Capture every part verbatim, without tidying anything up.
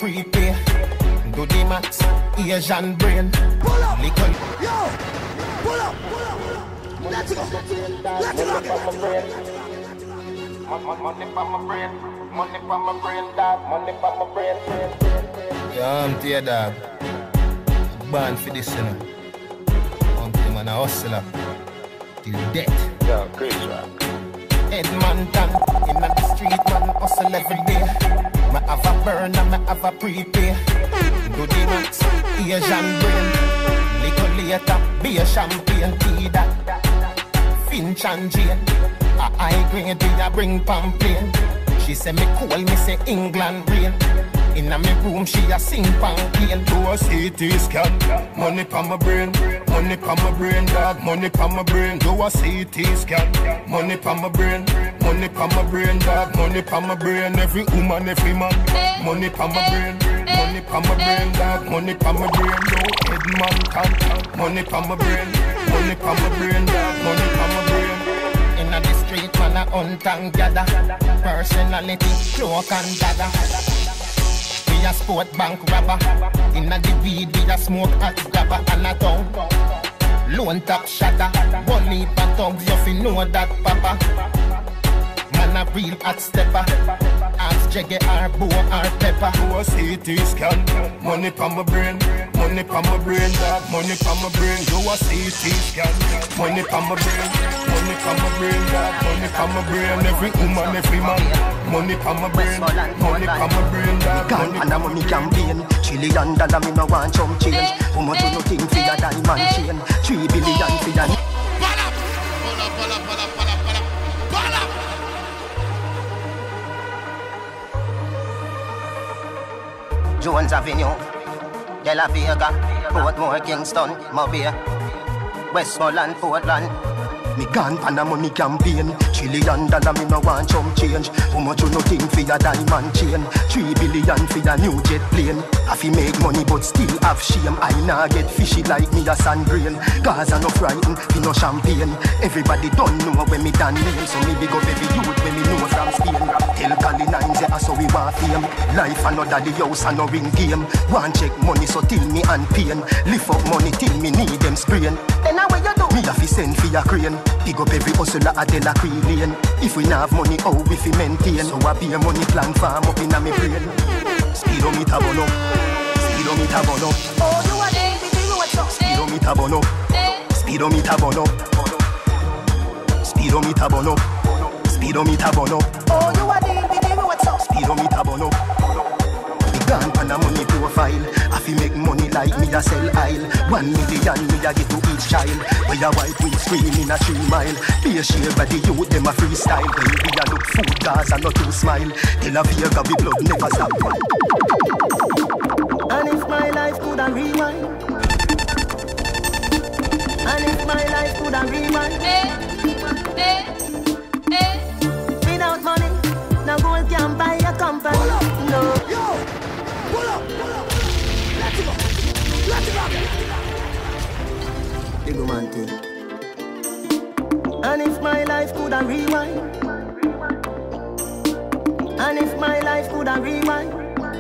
prepare. Do the max, Asian brain. Pull up, Little. yo, pull up, pull up. Let's go, let's go. Money for my brain, money for my brain, dog. Money for my brain. Yeah, I'm tear dog. Born for this, you know. I'm man a hustler till death. Yo, Chris Rock. Edmonton, in the street, man, hustle every day. Me have a burner, me have a prepare. Do the max, Asian brain. Little later, be a champagne, tea that. Finch and Jane, a high grade, we a bring pamphlet. She say me cool, me say England rain. Inna me room, she a sing pamphlet. Do a C T scan, money pa my brain, money pa my brain, dog, money pa my brain. Do a C T scan, money pa my brain, money pa my brain, dog, money pa my brain. Every woman, every man, money pa my brain, money pa my brain, dog, money pa my brain. No head man can, money pa my brain, money pa my brain, dog, money pa my brain. Inna the street, man a hunt and gather, personality, cloak and dagger. We a sport bank robber. Inna the weed we a smoke hot grabber and a tongue. Lone top shatter. One leap a thugs, you fi know that papa. Man a real hot stepper. Ask Jaggy or Bo or Pepper. Do a C T scan. Money pa my brain, money pa my brain, dog. Money pa my brain. Do a C T scan. Money pa my brain, money pa my brain, dog. Money pa my brain. Every woman, every man. Money pa my brain, money pa my brain, dog. Gone and a money campaign. Trillion dollar me no want some change. How much you no think for your diamond chain? Three billion for your. Pull up, pull up, pull up, pull up, pull up, pull up, pull up. Jones Avenue, De La Vega, Portmore, Kingston, Mobile, Westmoreland, Portland. Me gone pan a money campaign. Trillion dollar me no want some change. How much you no think for your diamond chain? Three billion for your new jet plane. I fi make money but still have shame. I nah get fishy like me a sand grain. Cause I no frightened, fi no champagne. Everybody don't know when me done name. So me big up every youth when me know from Spain. Tell Cali nine say so we want fame. Life another the house and no ring game. One check money so till me and pain. Lift up money till me need them sprain. Then how you do? Me a fi send for your crane. Pick up every hustler at De La Lane. If we not have money, how we fi maintain? So I be a money plan farm up inna me brain. Speedometer burn up, speedometer burn up. Oh, you are there, baby, what's up? Speedometer burn up, speedometer burn up, speedometer burn up, speedometer burn up. Oh, you are there, baby, what's up? Speedometer burn up. Gone pan a money profile. I fi make money like me a sell aisle. One million me a give to each child. Where a white weed scream in a three mile. Be a share by the youth them a freestyle. Baby a look food cause I not to smile. Tell a Vega we blood never stop. And if my life could a rewind, and if my life could a rewind, eh, eh, eh. Without money, no gold can buy a company. Pull up, no. yo, pull up, pull up. Let's go, let's go. Big man thing. And if my life could a rewind, and if my life could a rewind,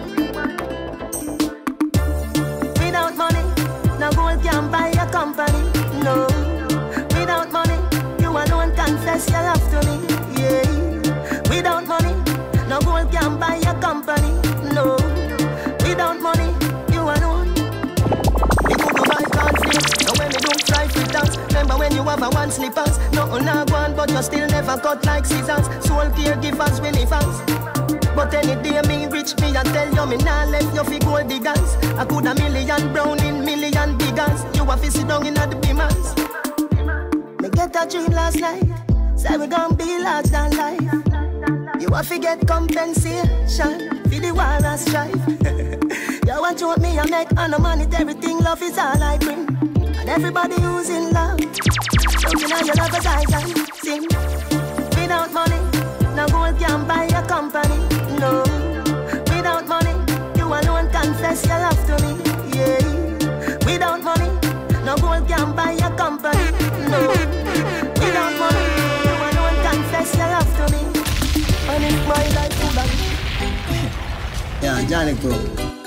without money, no gold can buy a company. No, without money, you alone confess your love to me. Yeah, without money, no gold can buy a company. No, without money, you alone. Me go to buy conflict. Now when me don't try free dance. Remember when you have a one slippers. Nothing a go on, but you still never cut like scissors. Soul caregivers, Willie fans. But any day me rich, me I tell you me nah left you fi gold diggers. I could a million brown in million biggers. You a fi sit down in the beamers. Me get a dream last night, say we gon' be large than life. You a fi get compensation for the war and strife. You want to me I make and no money, everything love is all I bring. And everybody who's in love, something on your lover's eyes and sing. Without money, no gold can buy a company. No, without money, you alone confess your love to me. Yeah, without money, no gold can buy a company. No, without money, you alone confess your love to me. And if my life would have Yeah, Johnny Crow.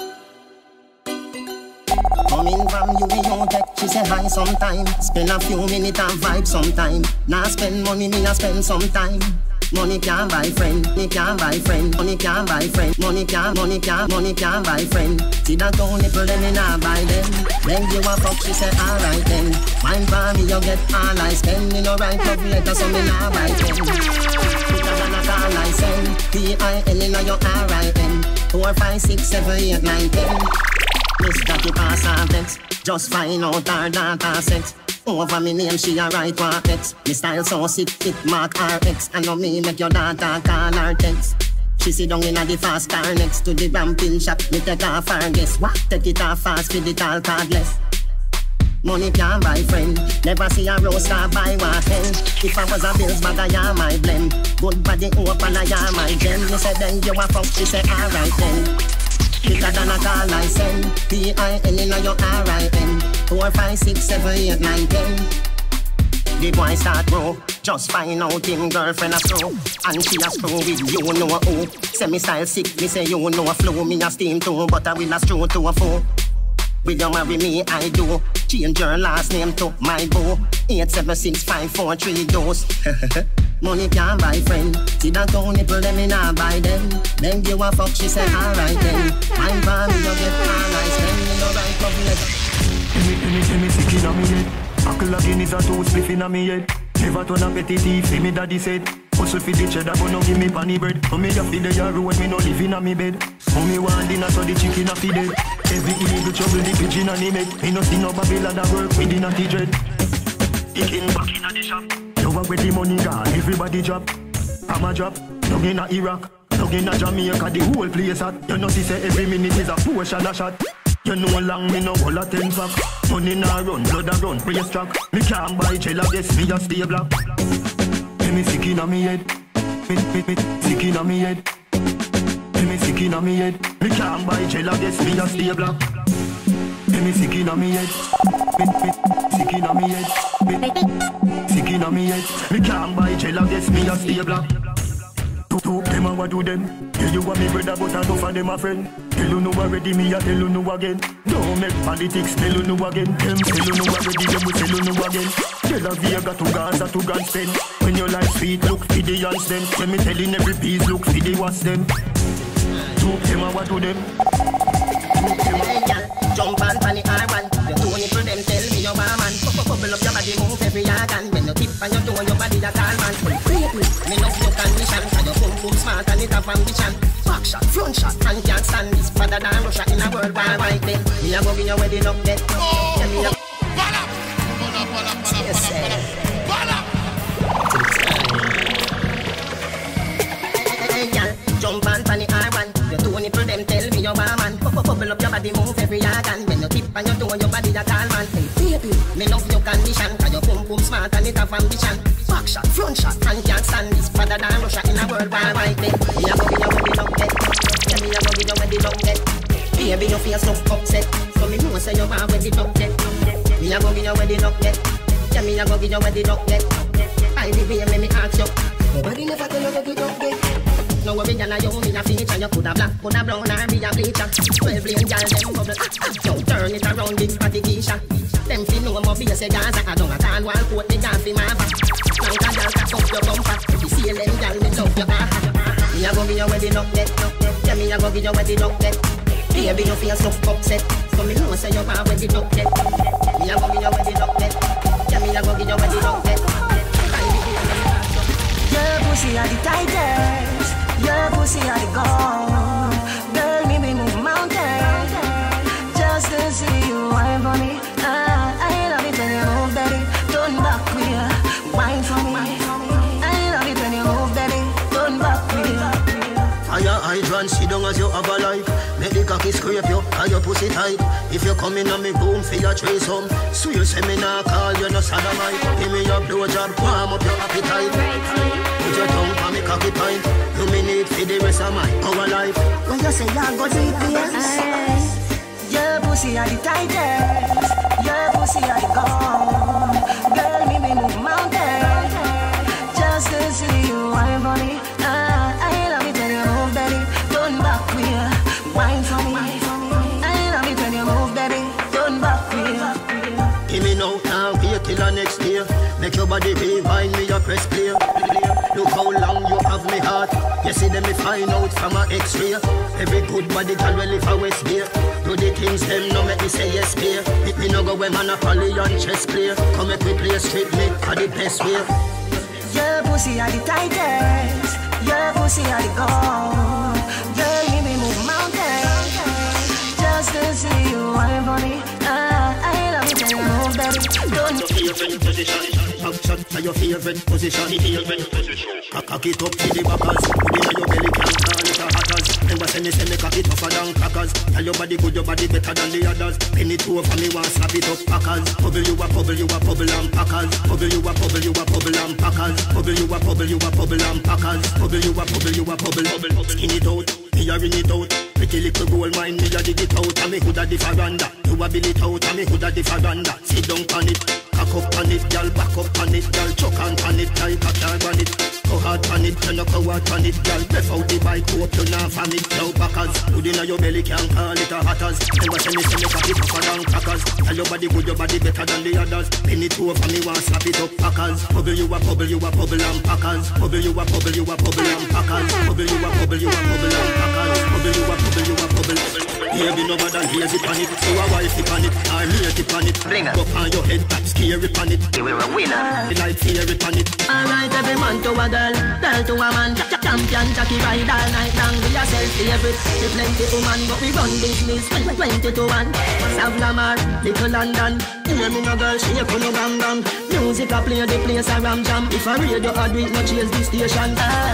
She say hi sometime. Spend a few minutes and vibe sometime. Nah spend money, me a spend sometime. Money can't buy friend, money can't buy friend, money can't buy friend, money can't, money can't, money can't buy friend. See that two nipple, then me nah buy them. When you a fuck, she say alright then. Mine for me, you get all I spend. Me no write love letter, so me nah buy them. Put a a call I send. P I N in your R I N. Four, five, six, seven, eight, nine, ten. Miss Jackie pass her vex. Just find out her data set. Over me name, she a write one X. Me style so sick, it mark R X. I know me make your data call her text. She sit down in a the fast car next to the ramping shop. Me take off her guess. What? Take it off fast, feed it all cardless. Money can't buy friend. Never see a roaster buy one ten. If I was a bills bag, I am my blend. Good body open, I am my gem. Me say then you a fuck, she say alright then. Quicker than a call I send. P I N in your R I N. Four, five, six, seven, eight, nine, ten. The boy start grow. Just find out him girlfriend a screw. And she a screw with you know who. Say me style sick, me say you know flow. Me a steam too, but I will a screw to a foe. Will you marry me? I do. Change your last name to my boo. Eight seven six five four three dose. Money can't buy friend. See that two nipple, them me nah buy them. Then you a fuck, she say alright then. Mine for me, you get all I spend. Me no right love letter. Give me, give me, give me sick inna me head. Huckle again is a two spliff inna me head. Never turn a petty thief, me daddy said. Hustle for the cheddar, but no give me panny bread. So me a feed the yard road, me no live inna me bed. So me want dinner, so the chicken a feed it. Every illegal trouble, the pigeon and the make. Me no see no Babylon that work within a T-dread. Ikin back inna the shop. You want where the money gone, everybody drop. I'm a drop, no inna Iraq. No inna Jamaica, the whole place hot. You know see say every minute is a portion a shot. You know long me no all a ten pack. Money nah run, blood a run, race track. Me can't buy gel, I guess me a stay black. Me me sick inna me head. Me me me sick inna me head. Me me sick inna me head. Me can't buy gel, I guess me a stay black. Me me sick inna me head. Me me sick inna me head. Me sick inna me head. Me can't buy gel, I guess me a stay black. To them and what do them? Tell you what me brother, but I know for them a friend. Tell you know already, me a tell you know again. Don't make politics, tell you know again. Them tell you know already, them will tell you know again. Tell a Vega to Gaza to Gun spend. When your life sweet, look for the hands them. When me telling every piece, look for the what's them. To them and what do them? Hey girl, jump on funny R one. You don't need for them, tell me your man. Bubble up your body, move every organ. When you tip and you do your body, that all man. Me love your condition, and your boom boom smart and it have ambition. Back shot, front shot, and can't stand this. Father than Russia in a world war right then. Me a go be your wedding up there. Oh, yeah, me a bala, bala, bala, bala, yes, bala, bala. Hey girl, jump on funny R one. You two nipple them, tell me your man. Bubble up your body, move every organ. When you tip and you do your body, that all man. Hey baby, me love your condition, cause your boom boom smart and it have ambition. Back shot, front shot, and can't stand this. Father than Russia in a world war right then. Me a go be your wedding up there. Yeah, me a go be your wedding up there. Baby, your face look upset, so me know say you want wedding up there. Me a go be your wedding up there. Yeah, me a go be your wedding up there. I be be me me ask you. Nobody never tell you wedding up there. No worry, girl, you me a feature. You coulda black, coulda brown, or be a bleacher. Twelve lane girl, them bubble. Yo, turn it around, big fatty Keisha. Them fi know more be a say Gaza. I don't a tall wall coat, me can't fi mava. Now that girl catch up your bumper. If you see them girl, me love your heart. Me a go be your wedding up there. Yeah, me a go be your wedding up there. Baby, you feel so upset, so me know say you want wedding up there. Me a go be your wedding up there. Yeah, me a go be your wedding up there. Your pussy are the tigers. Your pussy are the gold. Girl, me be move mountains just to see you wine for me. Ah, I love it when you move, baby. Turn back queer, wine for me. I love it when you move, baby. Turn back queer. Fire hydrant, sit down as you have a life. Make the cocky scrape you, and your pussy tight. If you come in on me boom, feel your trace home. Swear say me nah call you no sodomite. Give me your blowjob, warm up your appetite. Put your tongue on me cocky pint. You me need for the rest of my our life. When you say you're go deep, yes. Your pussy are the tigers. Your pussy are the gold. Girl, me be move mountains just to see you wine for me. Ah, I love it when you move, baby. Turn back queer, wine for me. I love it when you move, baby. Turn back queer. me now, now wait till the next day. Make your body rewind me, your press play. Look how long you have me heart. You see them me find out from a X-ray. Every good body girl will live a West Bay. Do the things them no make me say yes pay. Make me no go when Monopoly on chess play. Come make me play straight me for the best way. Your pussy are the tightest. Your pussy are the gold. Girl, you me move mountains just to see you wine for me. Ah, I love it when you move, baby. Don't your favorite position. Top shot for your favorite position. Favorite position. Cock it up to the backers. Put it in your belly, can't call it a hatters. Never say me say me cock it tougher than crackers. Tell your body good, your body better than the others. Penny it over me, want slap it up packers. Bubble you a bubble, you a bubble and packers. Bubble you a bubble, you a bubble and packers. Bubble you a bubble, you a bubble and packers. Bubble you a bubble, you a bubble, bubble. Skin it out, me a ring it out. Pretty little gold mine, me a dig it out. And me hood a the veranda. You a build it out, and me hood a the veranda. Sit down on it, cock up on it, girl, back up on it, girl, chuck on on it, like a car on it. Go hard on it, turn up a word on it, girl, breath out the bike, hope you not from it. Now backers, hood inna your belly, can't call it a hatters. Never say me say me cock it tougher than crackers. Tell your body good, your body better than the others. Penny it over me, want slap it up packers. Bubble you a bubble, you a bubble and packers. Bubble you a bubble, you a bubble and packers. Bubble you a bubble, you a bubble and packers. Bubble you a bubble, you a bubble. Here be no better than lazy pan it. You a wife pan it, or lady pan it. Go on your head, top scary pan it. You were a winner. The light fairy pan it. alright, every man to a girl, girl to a man. Champion Jackie ride all night long. We yourself favorite. The plenty woman, but we run business. Twenty to one. South Lamar, Little London. Hear me no girl, shake on no bam bam. Music a play, the place a ram jam. If a radio a do it, no chase the station.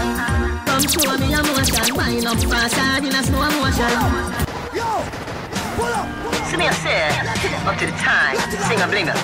Ah, come show me your motion. Wind up fast, hard in a slow motion. Yo, pull up. See me, I said, up to the time, sing a blinger.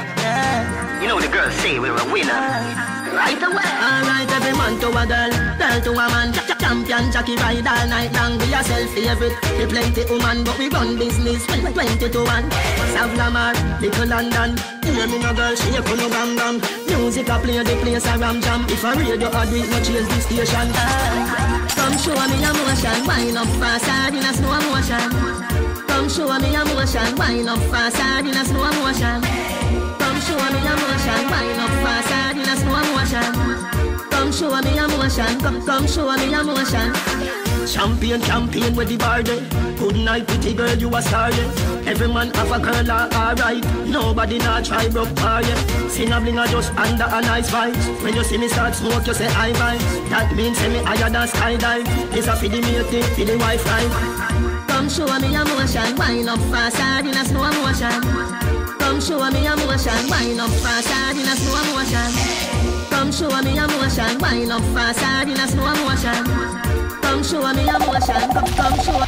You know the girls say we're a winner. Right away. Alright, every man to a girl, girl to a man. Champion Jackie ride all night long. Be yourself favorite. The plenty woman, but we run business. Twenty to one. South Lamar, Little London. Hear me no girl, shake on no bam bam. Music a play, the place a ram jam. If a radio a do it, no chase the station. Ah, come show me your motion. Wind up fast, hard in a slow motion. Come show me your motion. Wind up fast, hard in a slow motion. Come show me your motion. Wind up fast, hard in a slow motion. Come show me your motion. Come, come show me your motion. Champion, champion with the bar day. Good night, pretty girl, you a star, yeah. Every man have a girl, are alright. Nobody not try broke bar, yeah. Sing a blinger just under a nice vibes. When you see me start smoke, you say I vibes. That means say me higher than skydive. This a for the mate, for the Wi-Fi. Come show me your motion. Wind up fast, hard in a slow motion. Come show me your motion. Wind up fast, hard in a slow motion. Come show me your motion. Wind up fast, hard in a slow motion. Come show me your motion. Come, come show.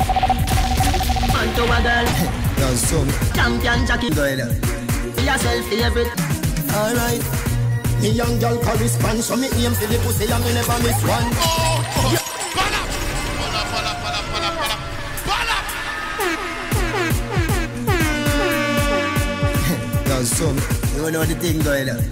Man to a girl. Yo, son. Champion Jackie. Go ahead. Be yourself favorite. Alright. Me young girl correspond, so me aim for the pussy and me never miss one. Oh, oh. Yeah. Bala, bala, bala, bala, bala, bala, bala. Yo, son. You know the thing going on.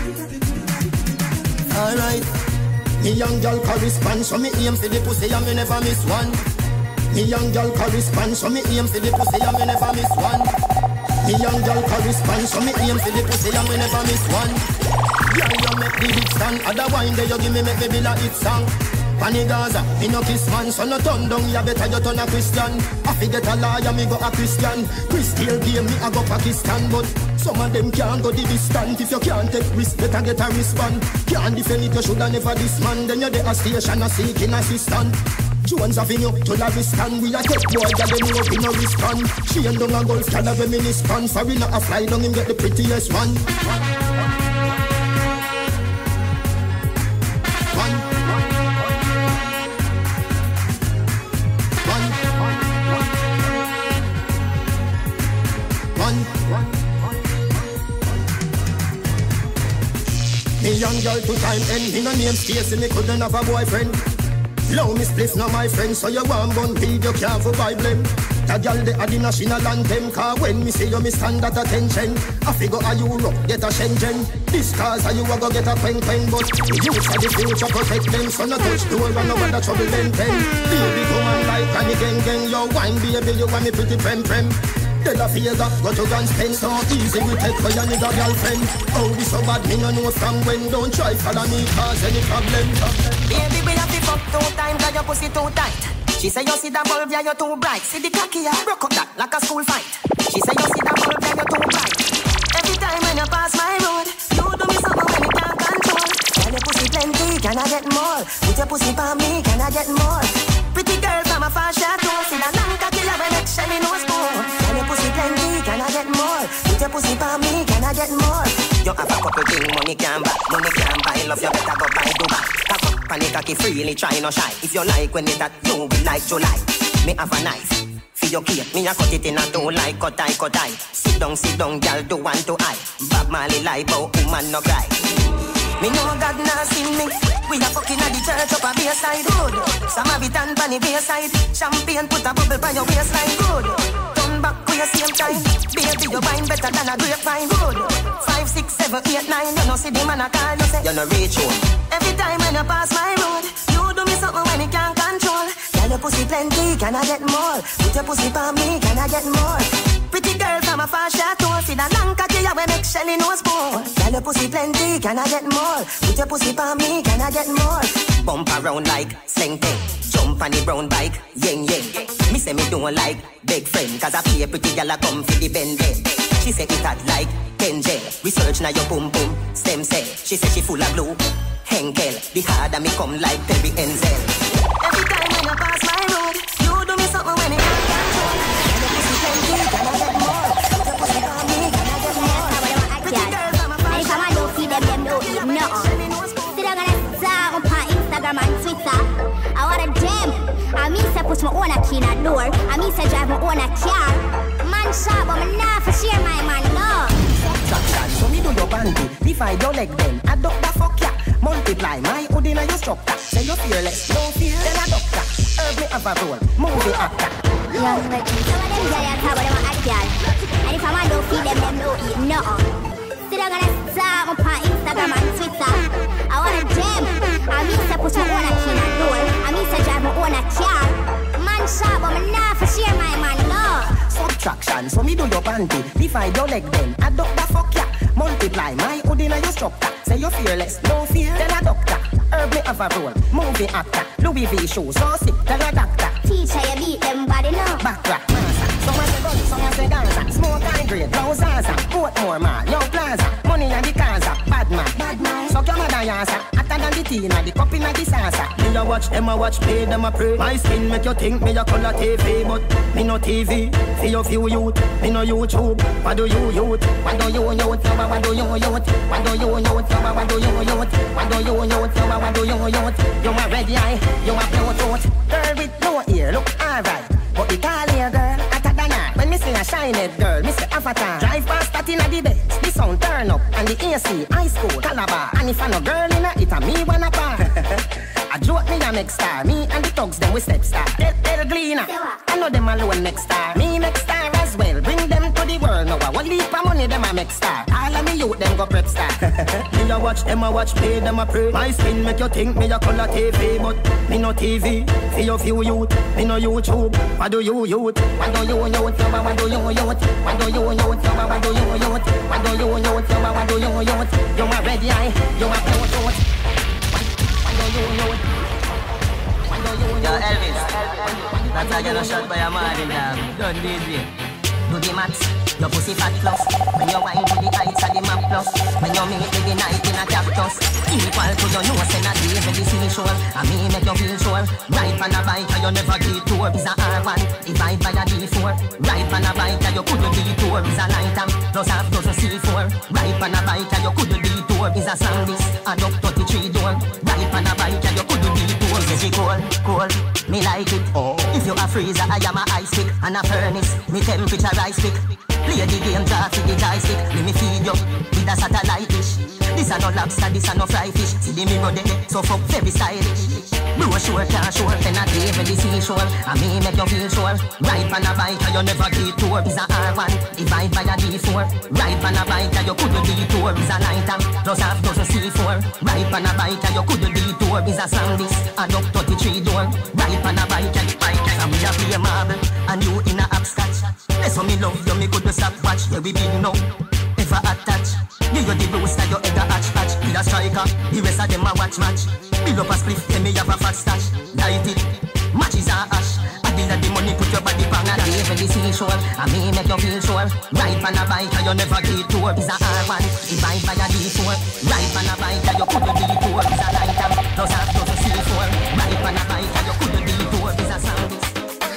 Alright. Me young girl correspond, so me aim for the pussy and me never miss one. Me young girl correspond, so me aim for the pussy and me never miss one. Me young girl correspond, so me aim for the pussy and me never miss one. Yeah, you make the hit stand, other wine there you give me make me build a hit song. Pani Gaza, me no kiss man, so no turn down, you better you turn a Christian. I forget a liar, me go a Christian. Christian game, me I go Pakistan, but some of them can't go the distance. If you can't take risk, better get a wristband. Can't defend it, you shoulda never this man. Then you're there a station, a seeking assistant. Jones Avenue to la stand. We a take boy, ya them know we no respond. She and down a golf can have a mini span. Sorry not a fly down him get the prettiest one. Me young girl two time end, me no name Stacy, me couldn't have a boyfriend. Love me spliff, now my friend, so you want gun read, you can't for Bible. That girl they are the national anthem, cause when me see you, me stand at attention. I figure a Europe, get a Shenzhen. This cause you a go get a pen pen, but the youth of the future protect them, so no touch door and no bother trouble them pen. Baby come on like Annie gang gang, yo wine baby, you want me pretty prem prem. De La Vega, go to Grand Spence. So easy we take for your nigga girlfriend. Oh, we so bad, me no know from when. Don't try follow me, cause any problem. Baby, we have to fuck two times, cause your pussy too tight. She say you see that bulb, yeah, you're too bright. See the cocky, yeah, broke up that like a school fight. She say you see that bulb, yeah, you're too bright. Every time when you pass my road, you do me something when you can't control. Can your pussy plenty, can I get more? Put your pussy for me, can I get more? Pretty girl from a far chateau, see that long cocky, yeah, when it's Shelly knows more. Can your pussy plenty, can I get more? Put your pussy for me, can I get more? You have a couple things, money can buy, money can buy. Love you better go buy Dubai. Cock up, panic cocky freely, try no shy. If you like when it that, you be like July. Me have a knife, for your cake. Me a cut it in a two like cut I, cut I. Sit down, sit down, girl, do one to I. Bob Marley lie, but woman no cry. Me know God not see me. We a fucking at the church up a bayside. Good. Some have it on the bayside. Champagne put a bubble by your waistline. Good. Turn back with your same time. Baby, your wine better than a grapevine. Good. Five, six, seven, eight, nine. You know see the man a call you say you no reach home. Every time when you pass my road, you do me something when you can't control. Can your pussy plenty? Can I get more? Put your pussy for me. Can I get more? Pretty girl from a far chateau. See that long cocky ya we make Shelly knows more. Can your pussy plenty? Can I get more? Put your pussy for me. Can I get more? Bump around like sling thing. Jump on the brown bike. Yeng yeng. Me say me don't like big friend. Cause I pay a pretty girl a come for the bend bend. She say it hot like Kenjel. Research na your boom boom. Stem cell. She say she full of blue. Henkel. The harder me come like Perry Enzel. Every time when you pass my road, you do me something when you can't control. Can your pussy plenty? Can I get more? Put your pussy for me. Can I get more? Pretty girl from a far chateau. And if I don't feed them, them don't eat nothing. Still I'm gonna talk on Instagram and Twitter. I want a gym. I mean say push my own a key in a door. I mean say drive my own a car. Man shop, but me not for share my man, no. Subtraction, so me do your bandy. Divide your leg then, adopt the fuck ya. Multiply my hood in a your structure. Say you're fearless, no fear, then a doctor. Herb me have a role, movie actor. Young legend. Some of them girls are top, but them are girl. And if I want to feed them, them don't eat nothing. Still I'm gonna talk on Instagram and Twitter. I want a gym. I mean say push my own a key in a door. I mean say drive my own a car. Man shop, but me not for share my man, no. Subtraction, so me do your panty. Divide your leg then, adopt the fuck ya. Multiply my hood in a your structure. Say you're fearless, no fear, tell a doctor. Herb me have a role, movie actor. Louis V shoes, so sick, tell a doctor. Teacher, you beat them body, no. Back rap, massa. Some a say gun, some a say dancer. Smoke and grade, blow zaza. Portmore mall, young plaza. Money and the casa, bad man. Bad man. Suck your mother yasa. Hotter than the tina, the cup in the salsa. Me a watch, them a watch, play, them a pray. My skin make you think me a color T V, but me no T V. For your few youth, me no YouTube. What do you youth? What do you youth? What do you youth? What do you youth? What do you youth? What do you youth? What do you youth? You a red eye, you a blue tooth. Girl with no ear, look alright. But the tall ear girl, hotter than her. When me see a shiny girl, me say avatar. Drive past that in a the bed. The sound turn up, and the A C, high school, Calabar. And if I no girl in it, it a me wanna bar. I joke me a next star. Me and the thugs them we step star. Del, Del Gleaner, I know them alone next star. Me next star as well. Bring them to the world now. I want leap of money them a make star. All of me youth them go prep star. Me a watch, them a watch, play, them a pray. My skin make you think me a color T V, but me no T V. For your few youth, me no YouTube. What do you youth? What do you youth? What do you youth? What do you youth? What do you youth? What do you youth? What do you youth? You a red eye, you a blue tooth. What do you youth? Yo, Elvis, that's how you get a shot by a man in there. Don't D J. Do the maths, your pussy fat plus. When you wine to the heights of the map plus. When you meet with the night in a cactus. Equal to your nose and a day when the sea shore. I mean make you feel sure. Ride on a bike and you never detour. Is a R one, divide by a D four. Ride on a bike and you couldn't detour. Is a light am, plus half dozen C four. Ride on a bike and you couldn't detour. Is a Sandis, a duck thirty-three door. Ride on a bike and you couldn't detour. Is a cold, cold, me like it. Oh. If you a freezer, I am a ice pick. And a furnace, me temperature ice pick. Play the game, draft the joystick. Let me feed you with a satellite dish. This a no lobster, this a no fry fish. See the mirror there, so fuck very stylish. Bro sure, car sure, then I take the seashore. I me make you feel sure. Ride on a bike and you never detour. Is a R one, divide by a D four. Ride on a bike and you couldn't detour. Is a lighter, plus half dozen C four. Ride on a bike and you couldn't detour. Is a Sandis, a duck thirty-three door. Ride on a bike and bike and we a play marble and you in a upscotch. That's what me love you, me could stop watch. Yeah, we big now, ever attach. You you the booster, you head a hatch hatch. Be a striker, the rest of them a watch match. Build up a spliff, then me have a fat stash. Light it, matches are ash. I deal the money, put your body bang and I even the seashore. I me make you feel sure. Ride on a bike and you never detour. Is a R one, divide by a D four. Ride on a bike and you couldn't detour. Is a lighter, plus half dozen C four. Ride on a bike and you couldn't detour. Is a Sandis.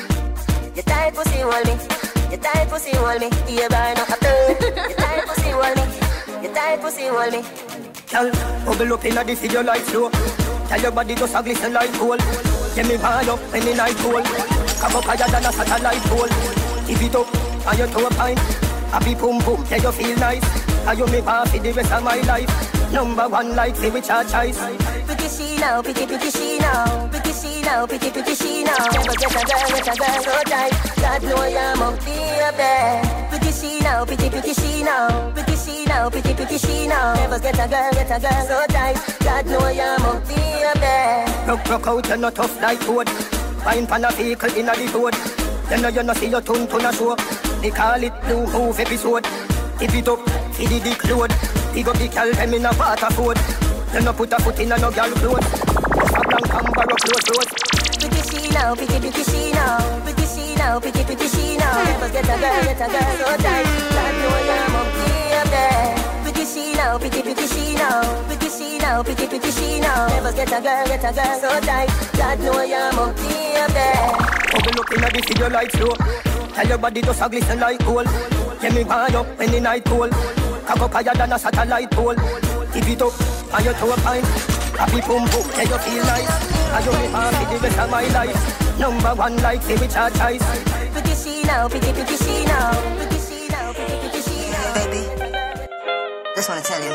You tight pussy hold me. You tight pussy hold me. You burn up a turn. You tight pussy hold me. You tight pussy hold me. Girl, bubble up inna the video like flow. Tell your body just a glisten like gold. Get me high up when the night cold. Come up higher than a satellite pole. If it up and you toe a pint. Happy boom boom, yeah you feel nice. And you me want for the rest of my life. Number one like say which are choice. Pretty she now, pretty pretty she now. Pretty she now, pretty pretty she now. Never get a girl, get a girl so tight. God know I'm up there. Pretty she now, pretty pretty she now. Pretty she now, pretty pretty she now. Never get a girl, get a girl so tight. God know I'm up there. Rock rock out, you're not tough like wood. Fine pan a vehicle in a the road. You know you know see your tune to a show. They call it new move episode. If it up, feed the dick load. Pick up the cal, them in a water food. You no put a foot in a no girl clothes. A blank and barrow clothes clothes. Pretty she now, pretty pretty she now. Pretty she now, pretty pretty she now. Never get a girl, get a girl so tight. God know I'm up there. Pretty she now, pretty pretty she now. Pretty she now, pretty pretty she now. Never get a girl, get a girl so tight. God know I'm up there. Bubble up inna the video like flow. Tell your body just a glisten like gold. Get me high up when the night cold. Cock up higher than a satellite pole. Keep it up and you toe a pint. Happy boom boom, yeah you feel nice. And you me happy the rest of my life. Number one like say which are choice. Pretty she now, pretty pretty she now. Pretty she now, pretty pretty she now. Baby, just wanna tell you.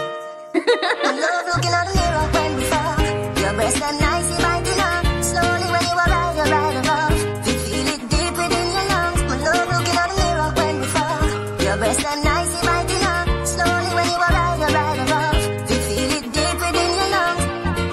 I love looking at the mirror when we fall. Your breasts are nice, you might be not. Slowly when you arrive, you ride above. You feel it deep within your lungs. I love looking at the mirror when we fall. Your breasts are nice, you might be not. Slowly when you arrive, you ride above. You feel it deep within your lungs.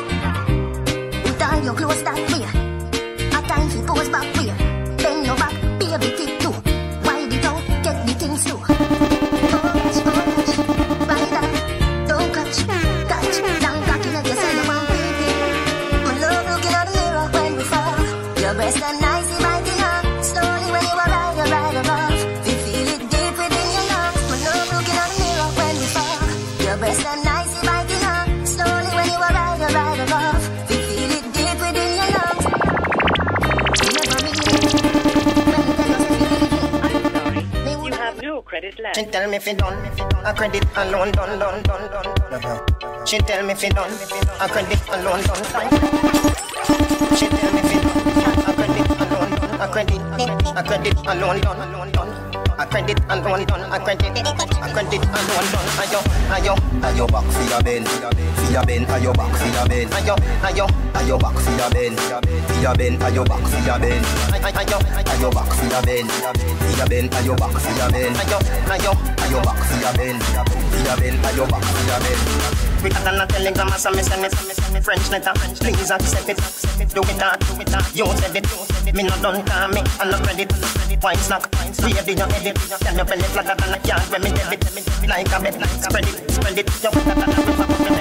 Put on your clothes that way. At times you pose back way. Bend your back, baby, kick too. Wide it out, get the things too. Punch, punch, ride up. Don't catch, catch. Down cock in your say you want baby. I love looking at the mirror when we fall. Your breasts are nice, you might be not. Slowly when you arrive, you ride above. You feel it deep within your lungs. I love looking at the mirror when we fall. Your breasts are nice, you might be not. Slowly when you arrive, you ride above. You feel it deep within your lungs. You never really when you tell us if you feel it. You have no credit left. She tell me if it done, a credit alone done, done, done, done. She tell me if it done, a credit alone done, done. She tell me if it done, a credit alone done, a credit, a credit alone done, alone done. A credit alone done, a credit, a credit alone done. Ayo, ayo, ayo back for your bend, for your bend, ayo back for your bend. Ayo, ayo, ayo back for your bend, for your bend, ayo back for your bend. Ayo, ayo back for your bend, for your bend, ayo back for your bend. Ayo, ayo, ayo back for your bend, for your bend, ayo back for your bend. We got on a telegram, so me send me, send me French letter. Please accept it, do it that, do it that. You said it, me not done call me, and no credit. Wine snack, ready your edit. Can you belly flatter than a can when me debit? Like a bed, spread it, spread it. You put that on the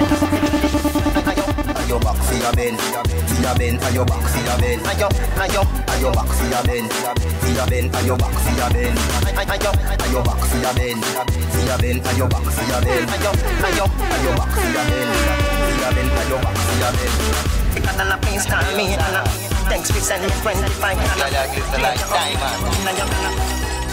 Ayo back for your bend, for your bend, ayo back for your bend. Ayo, ayo, ayo back for your bend, for your bend, ayo back for your bend. Ayo, ayo back for your bend, for your bend, ayo back for your bend. Ayo, ayo, ayo back for your bend, for your bend, ayo back for your bend. Because I'm a please call me, Anna. Thanks for sending me twenty-five. Yeah, that is the like diamond.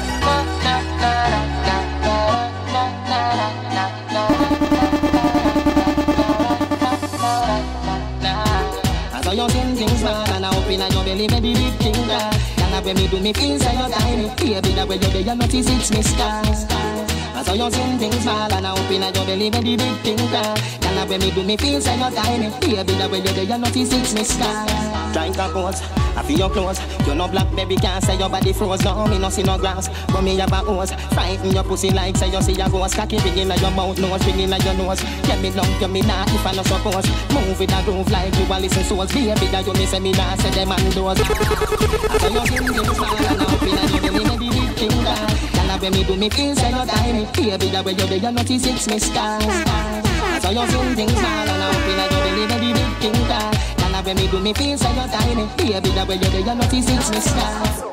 So you send things man and I open and you belly baby big thing da. And when me do me feel say you time. Baby that way you there you notice it's me star. So you send things man and I open and you belly baby big thing da. Girl, when me do me feel say you're tiny. Baby, the way you do, you notice it's me sky. Trying to pose, I feel your clothes. You no black, baby, can't say your body froze. No, me no see no glass, but me have a hose. Frighten your pussy like say you see a ghost. Cocky big in your mouth, nose big in your nose. Get me long, you me not if I no suppose. Move with a groove like you a listen souls. Baby, that you me say me not say them and those. So you give me smile and up in a you give me the big thing down. Girl, when me do me feel say you're tiny. Baby, the way you do, you notice it's me style. So you feel things small and up in a you give me the big thing down. Girl, when me do me feel say you're tiny. Baby, the way you do, you notice it's me style.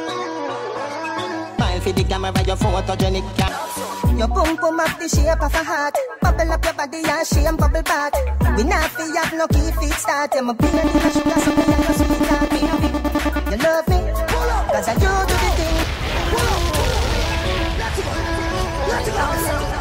Smile for the camera, your photogenic cat. Your boom boom up the shape of a heart. Bubble up your body and shame bubble back. We not fi have no key feet start. I'm a baby, I should have something like a sweetheart. You love me, cause I do do the thing. Let it go, let it go.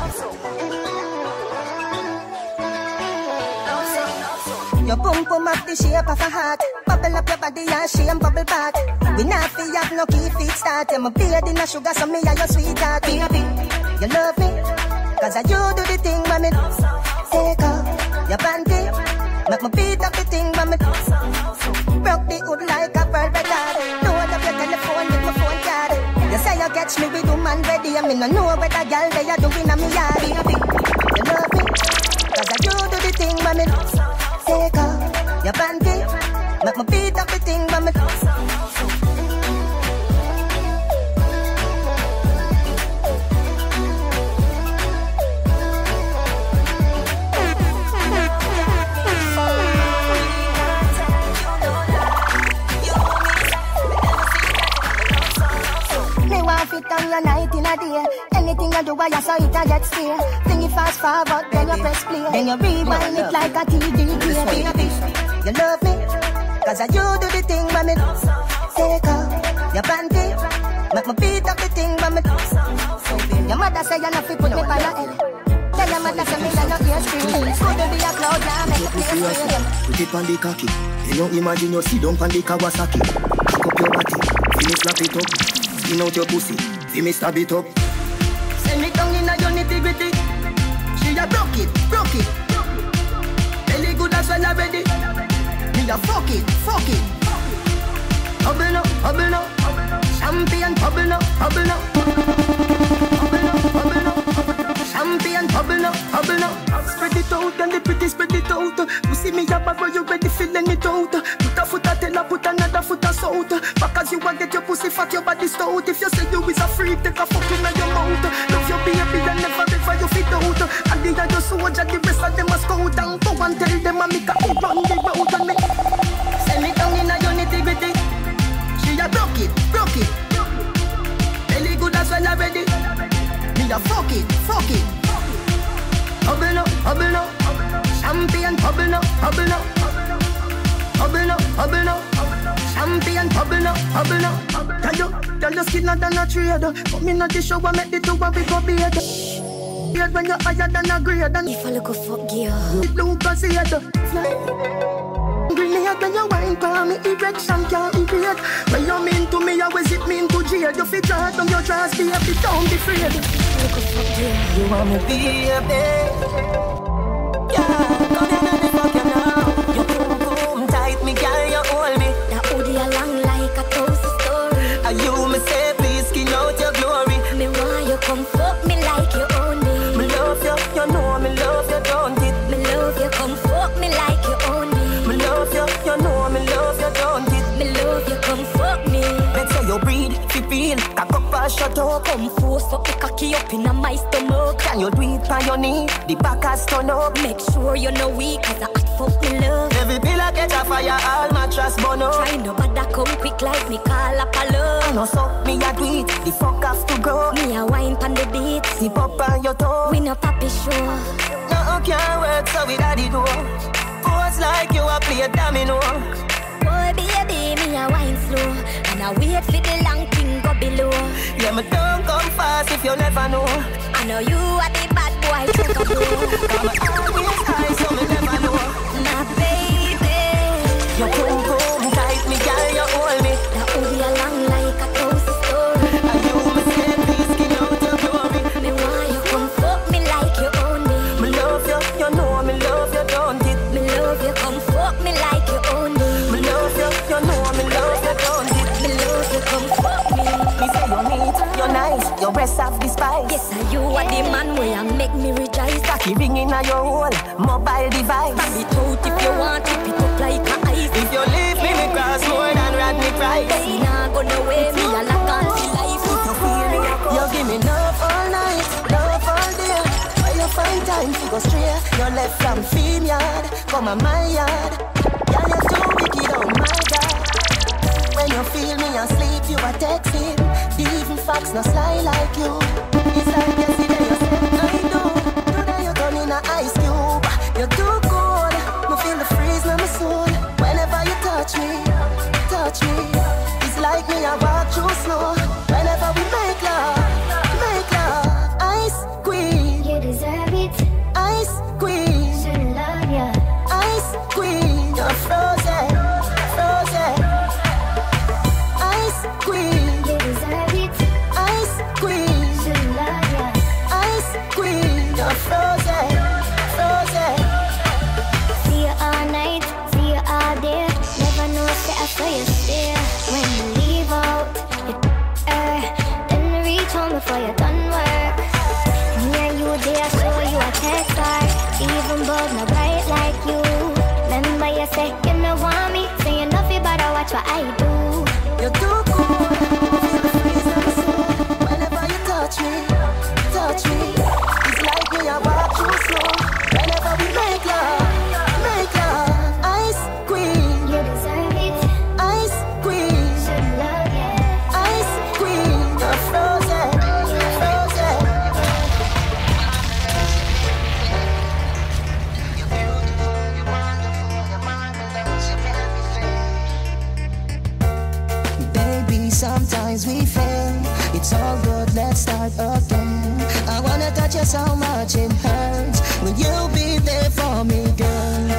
Your boom boom up the shape of a heart. Bubble up your body and shame bubble back. We not fi have no key feet start. I'm a baby, I sugar, so me and your sweetheart. Baby, you love me, cause I you do the thing, mommy. Take off your panty, make me beat up the thing, mommy. Broke the hood like a perfect card. Load up your telephone with my phone card. You say you catch me with woman ready, I mean I know what a girl they are doing on me yard. You love me, cause I you do the thing, mommy. Take off your panty, make me beat up the thing, mommy. Fit on your night in a day. Anything you do, I saw it, I get steer. Think it fast forward, then you press play. Then you rewind it like a T V, baby. You love me, cause I you do the thing, mommy. Take off your panty, make me beat up the thing, mommy. Your mother say you not fi put me by your head. Tell your mother say me that you can't scream. Could be a cloud, yeah, make you play scream. Put it on the cocky. You know, imagine you sit down on the Kawasaki. Pick up your body, feel me slap it up. Skin out your pussy, see me stab it up. Send me down in a your nitty-gritty. She a broke it, broke it. Belly good as well already. Me a fuck it, fuck it. Hubble no, hubble no. Champion, hubble no, hubble no. Hubble no, hubble no. Champion, hubble no, hubble no. Spread it out and the pretty spread it out. You see me a bad boy, you ready feeling it out. Put a foot a tell her, put another foot a south. Back as you want get your pussy fat, your body stout. If you say you is a freak, take a fuck in your mouth. Love your baby and never ever you fit out. And the other soldier, the rest of them a scout. And go and tell them I make a big run the road. And me send me down in a your nitty-gritty. She a broke it, broke it. Belly good as well already. Me a fuck it, fuck it. Hubble no, hubble no. Champion, hubble no, hubble no. Hubble no, hubble no. Champion, hubble no, hubble no. Tell you, tell you skinner than a trader. Come in at the show and make the two and we go beard. Beard when you're higher than a grade. If I look a fuck gear, it look as it grenade when you wine for me, erection can't evade. When you mean to me, always it mean to jail. You fit draw down your dress, baby, don't be afraid. look a fuck gear. You want me baby? Yeah, come here and fuck you now. You boom boom tight, me girl, you hold me. That hoodie along like a toast story. And you me say please skin out your glory. Me want you come fuck me like you own me. Me love you, you know me love you, don't it? Me love you come fuck me like you own me. Me love you, you know me love you, don't it? Me love you come fuck me. Let's say you breathe, fi feel, cock up and shut up. Come force up the cocky up in my stomach. Can you do it on your knee? The back has turn up. Make sure you know weak, cause I hot fuck me love. Every pillar catch a fire, all mattress burn up. Try no bother come quick like me call up a love. I know so, me a do it, the fuck have to go. Me a wine pan the beat. Zip up on your toe. We no papi show. No can't work, so we daddy do. Pose like you a play domino. Boy baby, me a wine slow. And I wait for the long thing go below. Yeah, me don't come fast if you never know. I know you are the bad boy, check a blow. I'm always high, so me never know. My baby, you boom boom tight, me girl, you hold me. that hoodie along like a toast story. And you me say please skin out your glory. Me want you come fuck me like you own me. Me love you, you know me love twice. Yes, are you are the man where you make me rejoice. Cocky ringing on your whole mobile device. Bang it out if you want, keep it up like a ice. If you leave me, me cross more than Rodney Price. They not gonna weigh me a lock on the life. If you feel me, you give me love all night, love all day. Where you find time to go straight? You left from Fame Yard, come on my yard. Yeah, you're too wicked, oh my God. When you feel me asleep, you are texting. Even facts not sly like you. It's like yesterday you said I do. Today you turn in a ice cube. You're too cold. Me feel the freeze in my soul. Whenever you touch me, touch me. It's like me I walk through snow. Whenever we make love, make love. Ice queen, You deserve it. ice queen, Shouldn't love ya. ice queen. You're frozen, frozen. Ice queen, You deserve it. ice queen, Shouldn't love ya. ice queen. You're frozen, frozen. See you all night, see you all day. Never know if I saw you stay. When you leave out, you er, then reach home before you done work. Me and you there, show you a text card. Even both no bright like you. Remember you say you no want me, say you nothing but I watch what I do. You're too cool. Feel the freeze in my soul. Whenever you touch me, touch me. It's like me I walk through snow. Whenever we make love, make love. Ice queen, You deserve it. ice queen, Should love ya. ice queen. You're frozen, frozen. Baby, sometimes we fail. It's all good, let's start again. I wanna touch you so much it hurts. Will you be there for me, girl?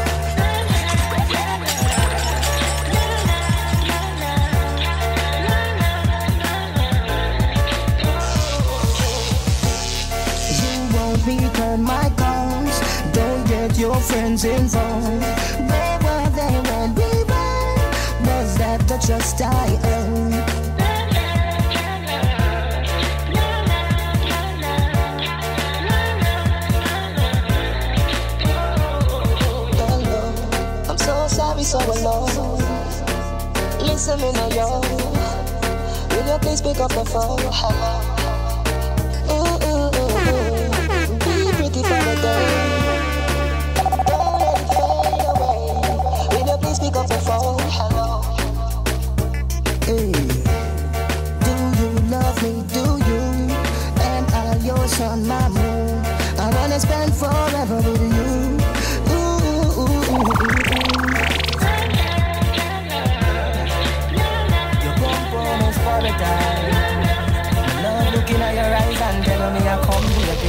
You won't return my calls. Don't get your friends involved. Where were they when we were? Was that the trust I earned? I'm so sorry, so alone. Listen, me now, yo. Will you please pick up the phone? Hello. Ooh, ooh, ooh, ooh. Be pretty for the day. Don't let it fade away. Will you please pick up the phone? Hello. Hey. Do you love me? Do you? Am I your sun, my moon? I wanna spend forever with you. Ooh, ooh, ooh, ooh, ooh. Your bum is paradise. Love looking at your eyes and telling me I come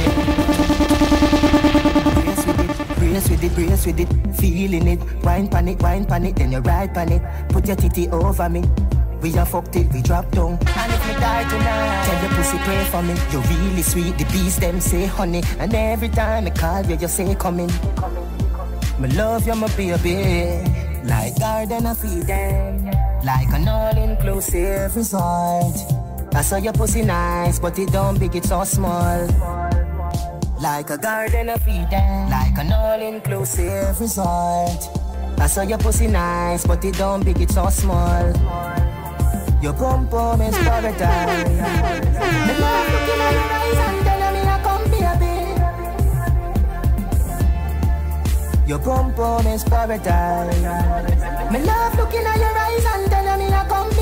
here. Brace with it, brace with it, feeling it. Wine pan it, wine pan it, then you ride pan it. Put your titty over me. We are fucked till we drop down. And if me die tonight, tell your pussy pray for me. You're really sweet, the bees them say honey. And every time I call you, you say come in. Me love you, my baby. Like garden of Eden. Like an all-inclusive resort. I saw your pussy nice, but it don't big, it's so small. Like a garden of Eden. Like an all-inclusive resort. I saw your pussy nice, but it don't big, it's so small. Your pum pum is paradise. Me love looking at your eyes and telling me I come baby. Your pum pum is paradise. Me love looking at your eyes and telling me I come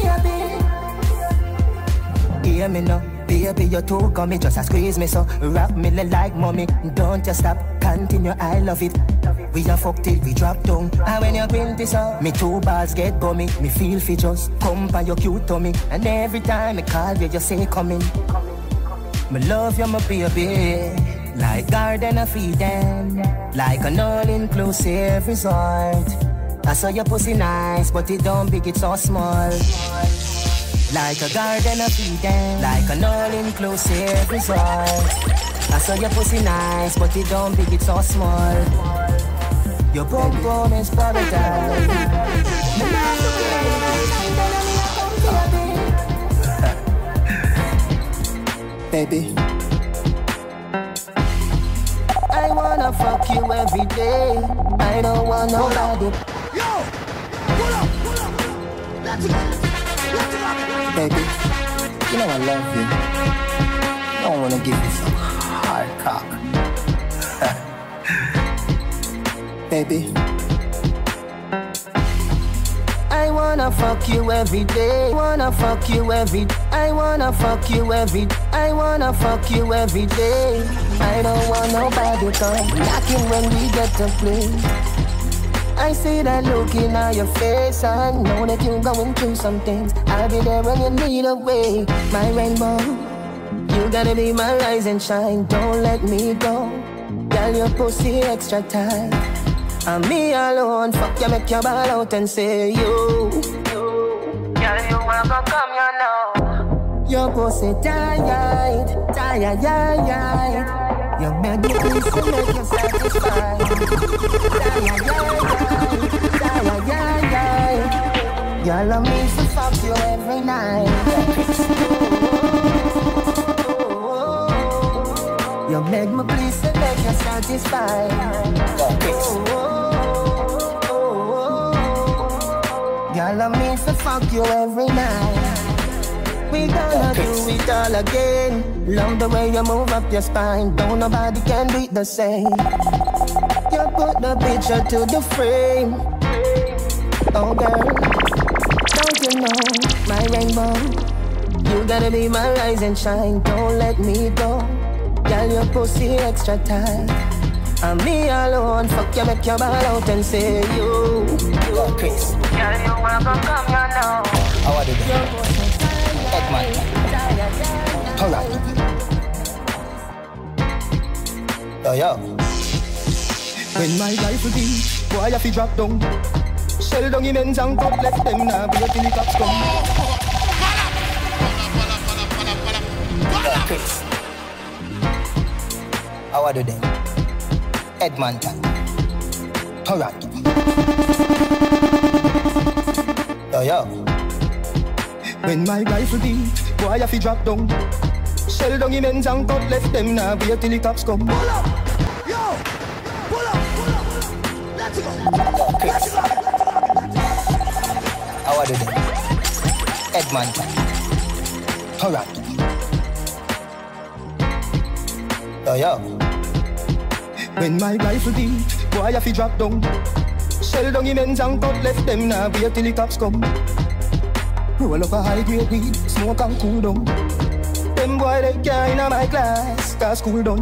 baby. Hear me now, baby, you too gummy. Just a squeeze me so, wrap me like mommy. Don't just stop, continue, I love it. We are fucked till we drop down. And when you print this up, me two balls get gummy. Me feel fi just come by your cute tummy. And every time I call you, you say come in. Me love you, my baby. Like garden of Eden. Like an all-inclusive resort. I saw your pussy nice, but it don't big, it's so small. Like a garden of Eden. Like an all-inclusive resort. I saw your pussy nice, but it don't big, it's so small. Your bum bum is paradise. Baby, wanna fuck you every day. I don't want nobody. Yo! Pull up! Pull up! Let's go! Let's go! Baby, you know I love you. I don't wanna give you some hard cock. Baby, I wanna fuck you every day. Wanna fuck you every. I wanna fuck you every. I wanna fuck you every day. I don't want nobody come knocking when we get to play. I see that look in your face. I know that you're going through some things. I'll be there when you need a way. My rainbow, you gotta be my rise and shine. Don't let me go. Girl, your pussy extra tight. And me alone, fuck you, make your ball out and say you. Girl, you wanna come, you know. Your pussy tired, tired, tired. You make me please to make you satisfied. Tired, tired, tired, tired. Girl, I mean to fuck you every night. You make me please to make you satisfied. Girl, I mean to fuck you every night. We gonna do it all again. Love the way you move up your spine. Don't nobody can beat the same. You put the picture to the frame. Oh girl, don't you know my rainbow? You gotta be my rise and shine. Don't let me go. Girl, your pussy extra tight. And me alone, fuck you, make your ball out and say you. You are Chris. Girl, you wanna come, you know. How are you doing? Edman. Alright. Yo, yo. When my rifle beat, boy, I fi drop down. Shell down immense and cut left them now. Be till the cops come. Yo, Chris. How are you doing? Edmonton, Toronto. Yo, yo. When my rifle beat, boy, I fi drop down. Shell down immense and cut left them now. Wait till the cops come. Pull up! Yo! Pull up! Pull up! Let's go! Let's go! How are you doing? Edmonton, Toronto. Yo, yo. When my rifle beat, boy, I fi drop down. Shell down immense and cut left them now. Wait till the cops come. Roll up a high grade weed, smoke and cool down. Them boy they can't in my class, cause school done.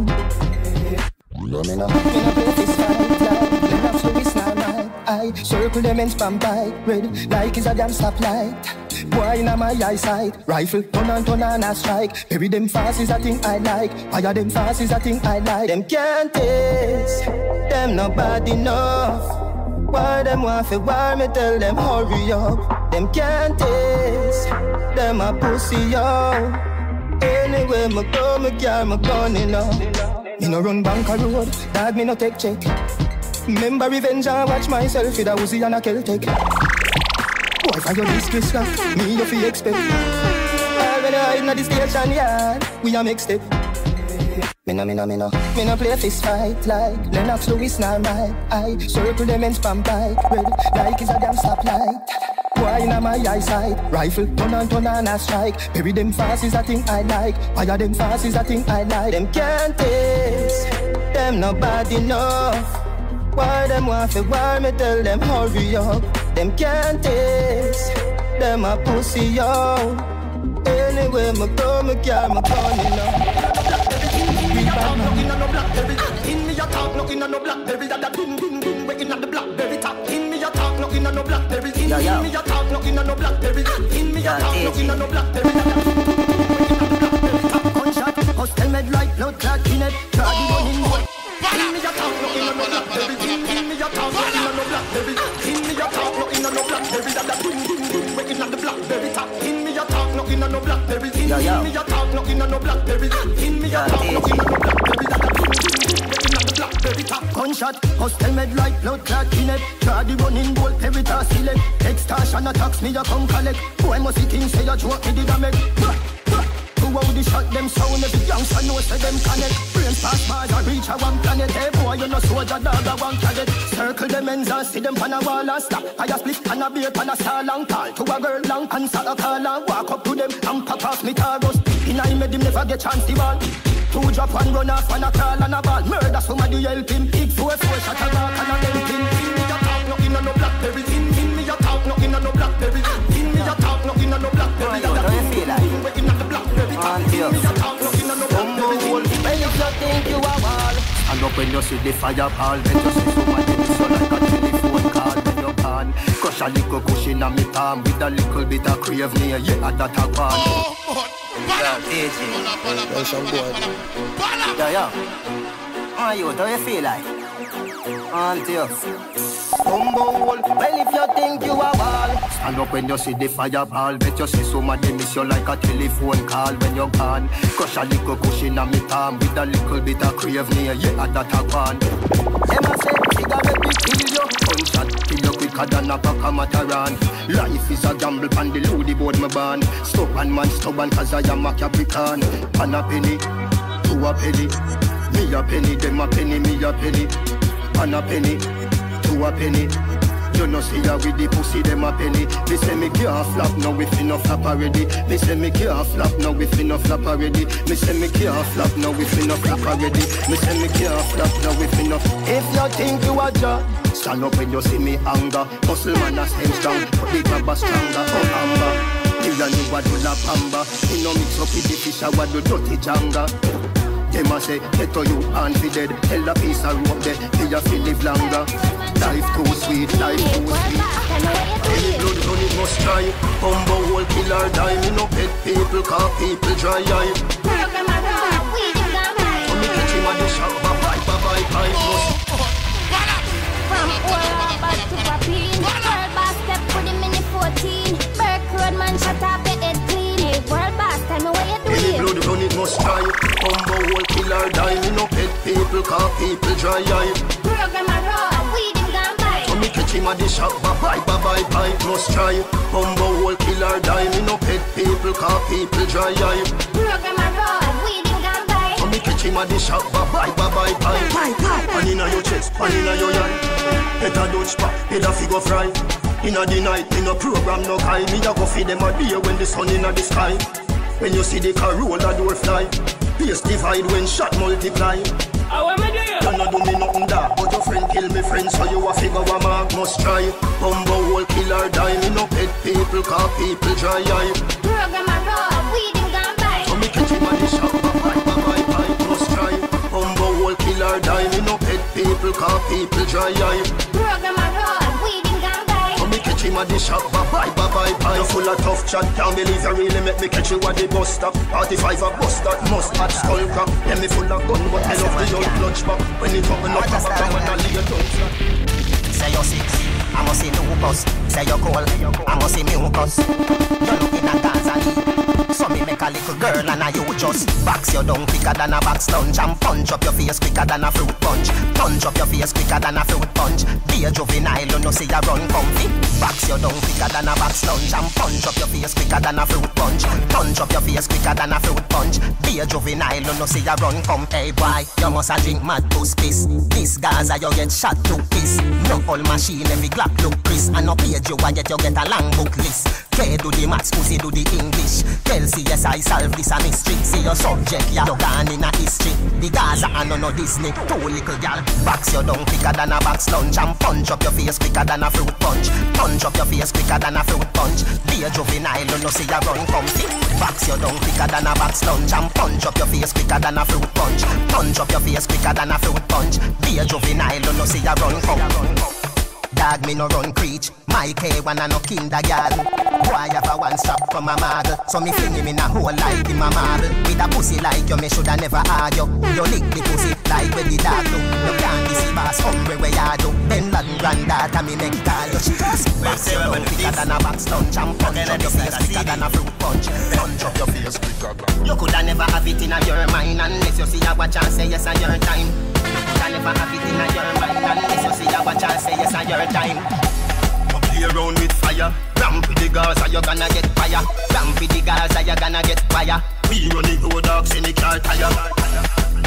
No, me no. Me no play this fight like Lennox Lewis now night. I circle them and spam by red like it's a damn stoplight. Boy in my eyesight, rifle turn and turn and a strike. Bury them fast is a thing I like. Fire them fast is a thing I like. Them can't taste, them not bad enough. Why them want to war me? Tell them hurry up. Them can't taste, them a pussy yo. Anyway me go, me carry my gun in up. Me no run bank a road, dad me no take check. Remember revenge and watch myself with a Uzi and a Celtic. Boy, for your risky slack, me you fi expect. All when I hide in the station yard, we a make step. Me no, me no, me no. Me no play fist fight like Lennox Lewis now my I circle them and spam bike red like it's a damn stoplight. Boy in my eyesight, rifle turn and turn and a strike. Bury them fast is a thing I like. Fire them fast is a thing I like. Them can't taste, them not bad enough. Why them want to war me? Tell them hurry up. Them can't taste, them a pussy yo. Anyway me go, me carry my gun in up. In me a talk, no inna no blackberry. In me a talk, no inna no blackberry. That ding ding ding, we inna the blackberry top. In me a talk, no inna no blackberry. In me a talk, no inna no blackberry. In me a talk, no inna no blackberry. That ding ding ding, we inna the blackberry top. Gunshot, hostel med like blood clot in it. Try the one in one. In me a talk, no inna no blackberry. In me a talk, no inna no blackberry. In me a talk, no inna no blackberry. That ding ding ding, we inna the blackberry top. In me a talk, no inna no blackberry. In me a talk, no inna no blackberry. In me a talk, no inna no blackberry. That ding ding ding, we inna the blackberry top. Gunshot, hostel med like blood clot in it. Try the one in bold, peritas select. Extortion attacks me a come collect. Boy must see things say you joke me did a make. Who out the shot them sound every youngster know say them connect. Planes pass Mars and reach a one planet. Hey boy, you know soldier dog a one cadet. Circle the men's and see them pan a wall and stop. I a split and a beer pan a star long call. To a girl long answer a call and walk up to them and pop off me targos. In I made him never get chance to ball. Two drop and run off and a crawl and a ball. Murder somebody help him. Big four four shot a rock and a help him. In me a talk, no in a no blackberry. In in me a talk, no in a no blackberry. In me a talk, no in a no blackberry. How do you feel like? In a blackberry. In me a talk, no in a no blackberry. When you think you are wall, stand up when you see the fireball. Then you see somebody so like a telephone call when you can. Crush a little cushion on me palm with a little bit of crave near you at that a one. Yeah, D J. There's some boy. Yeah, yeah. How you? How you feel like? Auntie you. Humble. Well, if you think you are wall, stand up when you see the fireball. Bet you see somebody miss you like a telephone call when you're gone. Crush a little cushion on me palm with a little bit of crave near you at that a one. Them a say cigarette we kill you. Gunshot kill you quicker than a pack of Mataran. Life is a gamble and the loody board my ban. Stubborn man stubborn cause I am a Capricorn. Pan a penny, two a penny. Me a penny, them a penny, me a penny. Pan a penny, two a penny. You know see ya with the pussy, them a penny. Me say me can't flap, now we finna flap already. Me say me can't flap, now we finna flap already. Me say me can't flap, now we finna flap already. Me say me can't flap, now we finna. If you think you a job, stand up when you see me anger. Muscle man a stand strong, but the grabber stronger. Oh amber, me and you a do la pamba. Me no mix up with the fish, I do dirty janga. Them a say, get to you and be dead. Tell a piece of rope there, me a feel live longer. Life too sweet, life too sweet. Any blood run it must try. Bumbo hole killer die. Me no pet people, cause people dry eye. Program a road, we do not mind. So me catch him at the shop, bye bye bye bye bye. From old back to Papine. World boss step for the mini fourteen. Burke Road man shut up your head clean. Hey, world boss, tell me what you doing. Any blood run it must try. Bumbo hole killer die. Me no pet people, cause people dry eye. Program a road, we do not mind. So me catch him at the shop, bye bye bye bye bye. Must try. Bumbo hole killer die. Me no pet people, cause people dry eye. Program a road, we do not mind. So me catch him at the shop, bye bye bye bye bye. Pan inna your chest, pan inna your eye. Better Dutch pop, better figure fry. Inna the night, in a program no guy. Me a go feed them a beer when the sun inna the sky. When you see the car roll, the door fly. Pace divide when shot multiply. How am I doing? You no do me nothing da, but your friend kill me friend, so you a figure a mark must try. Bumbo hole killer die, me no pet people, cause people dry eye. Program a road, we do not mind. So me catch him at the shop, bye bye bye bye, must try. Bumbo hole killer die, me no pet people, cause people dry eye. Program a road, we do not mind. So me catch him at the shop, bye bye bye bye bye. You full of tough chat, can't believe you really make me catch you at the bus stop. forty-five a bus that must have skull crack. Then me full of gun, but I love the old clutch back. When it open up, I'm a come and I leave your tongue flat. say you're sick, I must see lupus. Say you're cold, I must see mucus. You're looking at Tanzania, so me make a little girl and I you just box your down quicker than a box lunch and punch up your face quicker than a fruit punch. Punch up your face quicker than a fruit punch. Be a juvenile, you know see you run comfy. Box your down quicker than a box lunch and punch up your face quicker than a fruit punch. Punch up your face quicker than a fruit punch. Be a juvenile, you know see you run comfy. Hey boy, you must a drink mad to piss. This Gaza you get shot to piss. No all machine every Glock look Chris. And no page you a get you get a long book list. K do the maths, pussy do the English. Tell C S I solve this a mystery. See your subject, ya, you gone in a history. The Gaza and no no Disney. Two little gal, box your down quicker than a box lunch and punch up your face quicker than a fruit punch. Punch up your face quicker than a fruit punch. Be a juvenile, you know see you run comfy. Box your down quicker than a box lunch and punch up your face quicker than a fruit punch. Punch up your face quicker than a fruit punch. Be a juvenile, you know see you run comfy. Dog me no run preach. My K one and no kindergarten. Boy have a one strap from a model. So me fling him in a hole like him a marble. With a pussy like you, me shoulda never argue. You lick the pussy like when the dog do. You can't see boss hungry where you do. Then Latin granddaughter me make call you. She just box your down quicker than a box lunch and punch up your face quicker than a fruit punch. Punch up your face quicker than. You coulda never have it in your mind unless you see a watch and say yes on your time. You never have it in your mind unless you see a watch and say yes on your time. You play around with fire. Ramp with the Gaza, you gonna get fire. Ramp with the Gaza, you gonna get fire. We run the road dogs in the car tire.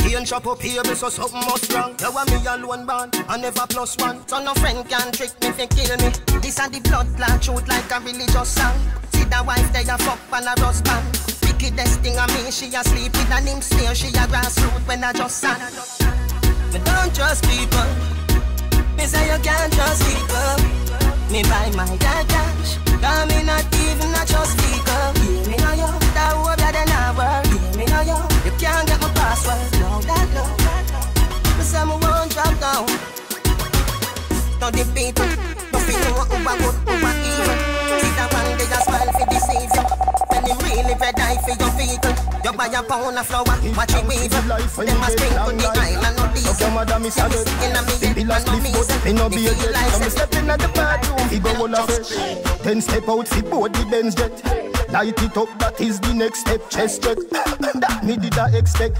Pain chop up here, so something must wrong. You want me alone born, I never plus one. So no friend can trick me fi kill me. This a the blood clot shoot like a religious song. See the wife they a fuck and a husband. Wickedest thing a me, she a sleep with an him stare. She a grassroot when I just sang. Me don't trust people. Me say you can't trust people. Me buy my dad cash. Cause me not even a trust people. Hear me now yo, that hope that they not work. Hear me now yo, you can't get my password. No, that no, me say me won't drop down. No the people, no people who are good, who are evil. See that one they just smile for deceive you. When they really red eye for your vehicle. You buy a pound of flour, watch it weave. Them a spring to the island of these. Okay, madam, it's a good. Simple as lift, but me no be a jet. So me step in at the bathroom, he go on a fresh. Then step out, fi board the Benz jet. Light it up, that is the next step. Chest check, that me did I expect.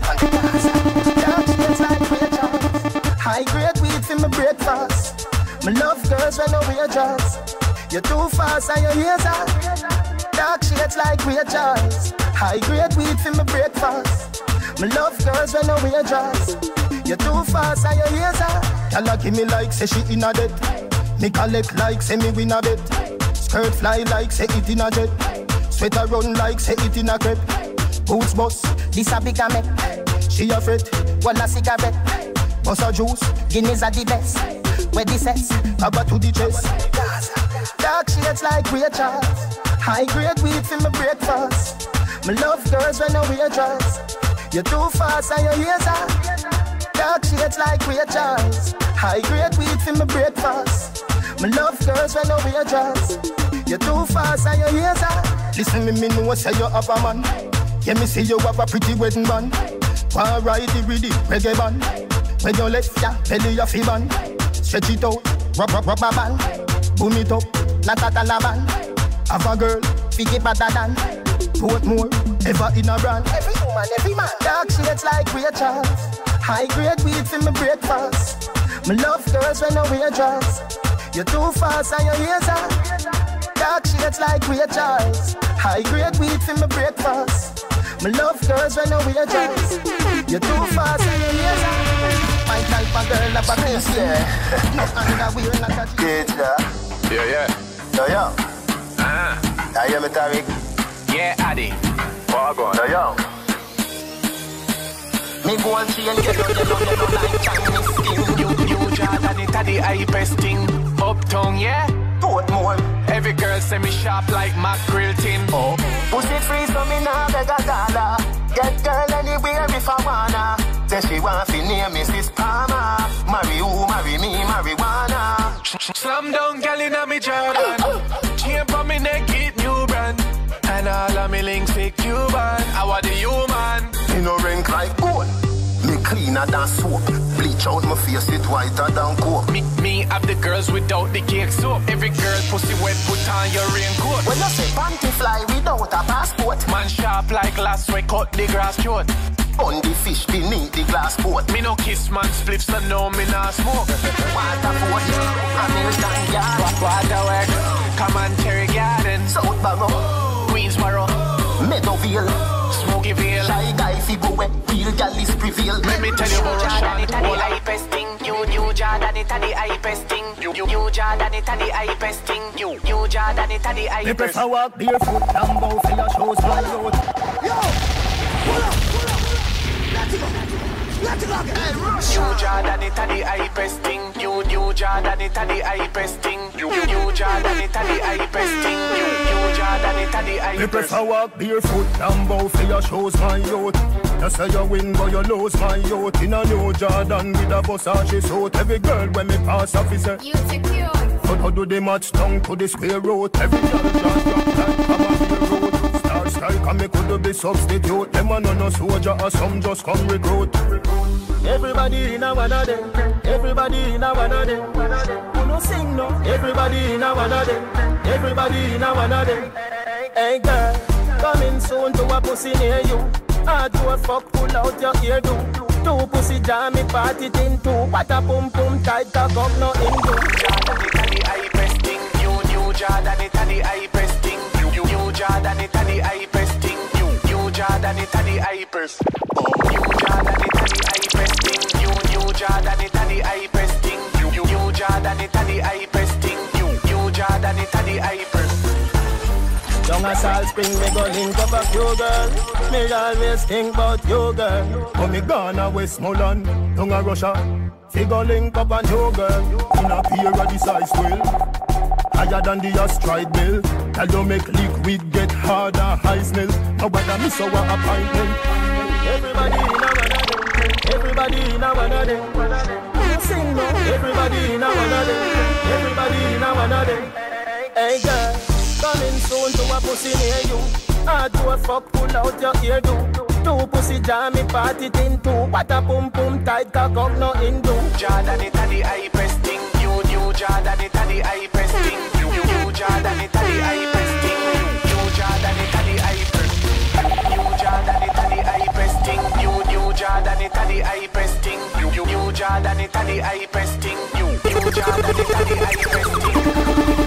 Dark shades like Rachel. High grade weed for my breakfast. Me love girls when no wages. You're too fast and your ears are. Dark shades like Rachel's. High grade weed for my breakfast. Me love girls when no wages. You're too fast and your ears are. Y'all give me like say she in a debt. Me collect like say me win a bet. Skirt fly like say it in a jet. Sweater run like say it in a crepe. Boots bust, this a big a me. She a fret, one a cigarette. Bust a juice, Guinness are the best. Where the sex, cover to the chest. Dark shades like Rachel's. High grade weed for my breakfast. Me love girls when no wages. You're too fast and your ears are. Dark shades like Rachel's. High grade weed for my breakfast. Me love girls when no wages. You're too fast and your ears are. Listen me, me know say you have a man. Yeah, me see you have a pretty wedding band. Wanna ride it with the reggae band. When you left ya, belly ya fi band. Stretch it out, rub rub rubber band. Boom it up, la ta ta la band. Have a girl, figure better than. Both more, ever in a brand. Every woman, every man. Dark shades like Rachel's. High grade weed for my breakfast. Me love girls when no wages. You're too fast and your ears are. Dark shades like Rachel's. High grade weed for my breakfast. Me love girls when no wages. You're too fast and your ears are. My type of girl up a face, yeah. No underwear, not a jeans. Yeah, yeah. Yo, yo. Ah. I am a Tariq. Yeah, Addy. What go on? Yo, yo. Me go and see and get on the London like Chinese skin. You, you, Jordan, it a the hypest thing. Uptown, yeah? Portmore. Every girl say me sharp like mackerel tin. Oh. Pussy free so me nah beg a dollar. Get girl anywhere if I wanna. Say she want fi name Missus Palmer. Marry who, marry me, marijuana. Slam down gal inna me Jordan. Chain for me neck, it new brand. And all of me links fit Cuban. I want the human. Me no rank like gold. Me cleaner than soap. Bleach out my face, it whiter than coke. Me, me have the girls without the cake soap. Every girl pussy wet, put on your raincoat. When you say panty fly without a passport. Man sharp like glass, we cut the grass short. On the fish beneath the glass boat. Me no kiss man spliffs, so no me nah smoke. Water boat, American yard. Water work, come on Cherry Garden. South Barrow, Queensboro, Meadowville, Smokyville. Shy guy fi go wet, real gal is prevail. Let me tell you about Jordan, Russian. it a the hypest thing. You, you, Jordan, it a the hypest thing. You, you, you, Jordan, it a the hypest thing. You, you, Jordan, it a the hypest. Me prefer walk barefoot, Lambo for your shows my road. Yo, pull up, pull up. Let it go. Let it go again. Hey, Rush. You, Jordan, it a the hypest thing. You, you, Jordan, it a the hypest thing. You, you, Jordan, it a the hypest thing. You, you, Jordan, it a the hypest. Me prefer walk barefoot, Lambo for your shows my youth. You say you win but you lose my youth. In a new Jordan with a Versace suit. Every girl when me pass officer, You secure. but how do they match tongue to the square road? Every girl just drop like come on the road. Star strike and me could be substitute. Them a no no soldier or some just come recruit. Everybody in a one of them. Everybody in a one of them. Who no sing no? Everybody in a one of them. Everybody in a one of them. Hey girl, coming soon to a pussy near you. Hard to a fuck, pull out your ear do. Two pussy jam me party thing too. What a pum pum tight cock up no Hindu. Jordan, it a the hypest thing. You, you, Jordan, it a the hypest thing. You, you, you, Jordan, it a the hypest thing. You, you, Jordan, it a the hypest. Oh, you, Jordan, it a the hypest thing. New, new Jordan, it a the hypest thing. New, new Jordan, it a the hypest thing. New, new Jordan, it a the hypest. Down a Salt Spring, me go link up a few girl. Me always think about you, girl. When me gone a Westmoreland, down a Russia, fi go link up a new girl. In a pair of the size twelve, higher than the astride bill. Tell you make liquid get harder, high smell. Nobody miss our appointment. Everybody in a one of them. Everybody in a one of them. Sing no. Everybody in a one of them. Everybody in a one of them. Hey girl, coming soon to a pussy near you. Hard to a fuck, pull out your ear do. Two pussy jammy party thing too. What a pum pum tight cock up no Hindu. Jordan it a the hypest thing. New new Jordan it a the hypest thing. New new Jordan it a the hypest thing. New Jordan it a the hypest. New Jordan it a the hypest thing. New new Jordan it a the hypest thing. New new Jordan it a the hypest thing. New new Jordan it a the hypest thing.